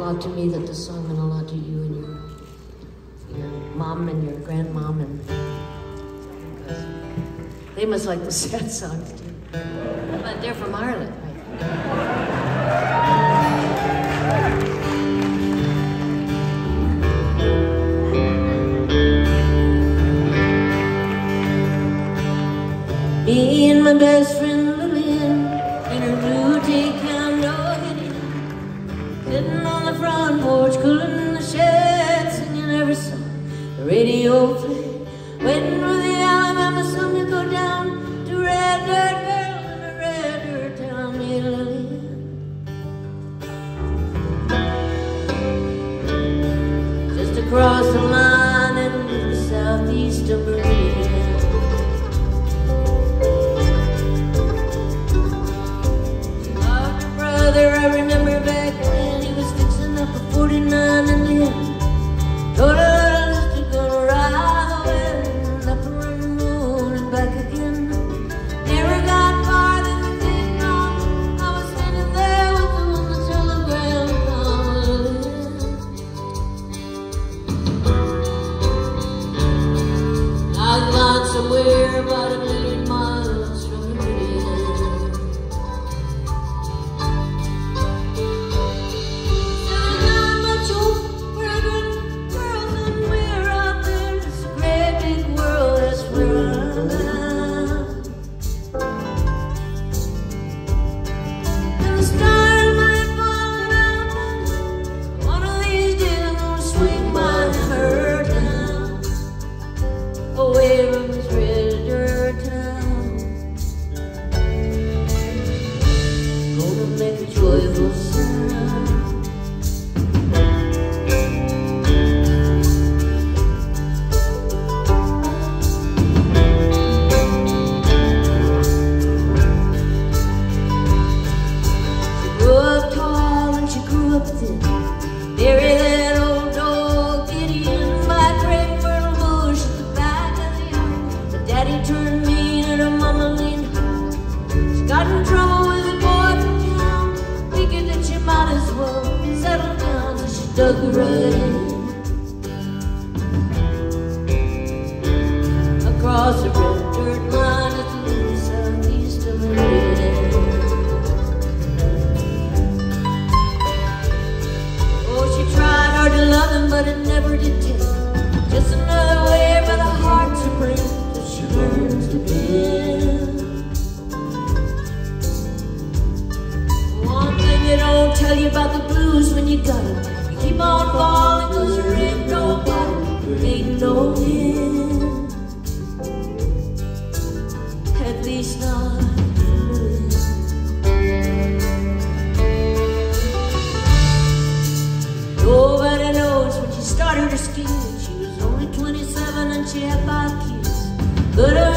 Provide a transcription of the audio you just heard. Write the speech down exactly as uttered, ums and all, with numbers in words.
lot to me that the song meant a lot to you and your, your mom and your grandmom, and they must like the sad songs too. But they're from Ireland, right? Me and my best friend Lillian in her blue take-down doggy, sitting on the front porch, cooling in the shed, singing every song the radio played, waiting for the Alabama sun to go down to Red Dirt Girl in a red dirt town. Me and Lillian, just across the line into the southeast of Meridian. I remember back when he was fixing up a forty-nine in the end. Told her to go ride away, up around the moon and back again. Never got farther than Vietnam. I was standing there with them on the telegram calling. I'd gone somewhere about a million miles from the Meridian. Bury that old dog Gideon by Craig Myrtle Bush at the back of the yard. But Daddy turned mean and her mama leaned hard. She got in trouble with a boy from town, figured that she might as well settle down, so she dug right in across the red dirt line at the southeast of Meridian. To love him, but it never did take. Just another way for the heart to break till she learns to bend. One thing they don't tell you about the blues when you got it, you keep on falling cause there ain't no bottom, there ain't no wind. At least not. Nobody knows when she started her skiing. She was only twenty-seven and she had five kids. Good